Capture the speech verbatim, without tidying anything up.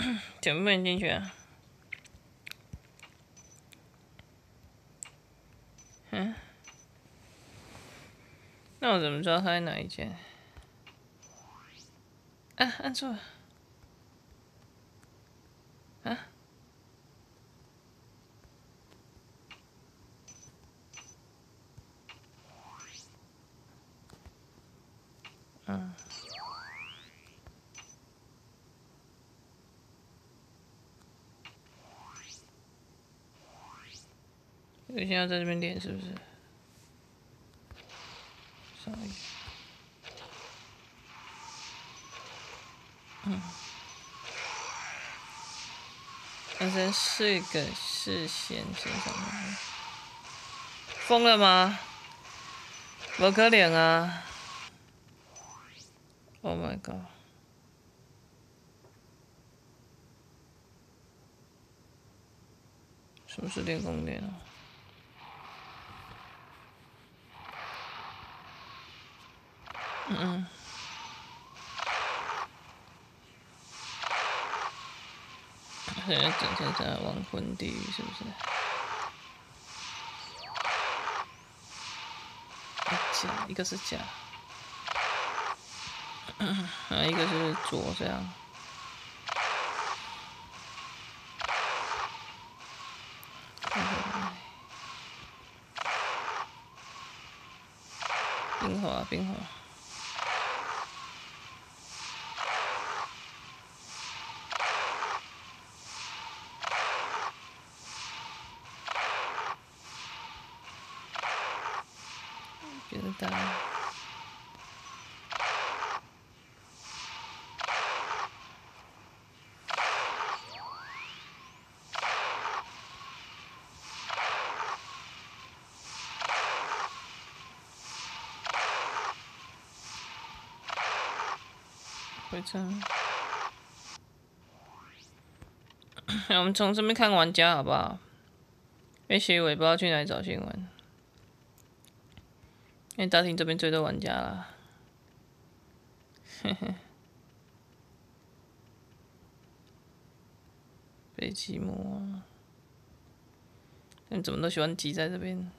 怎么不能进去啊？嗯？那我怎么知道他在哪一间？啊，按错了。啊？嗯。我现在要在这边练是不是？上一个。嗯。反正四个视线线上面。疯了吗？不可能啊 ！Oh my god！ 什么是练功练啊？嗯嗯。现在整天在亡魂地狱是不是？假，一个是假，啊，一个是左这样。冰火啊，冰火。别的打。回城。我们从这边看玩家好不好？被结尾不知道去哪里找新闻。因为大厅这边最多玩家啦。嘿嘿。被寂寞。你怎么都喜欢挤在这边？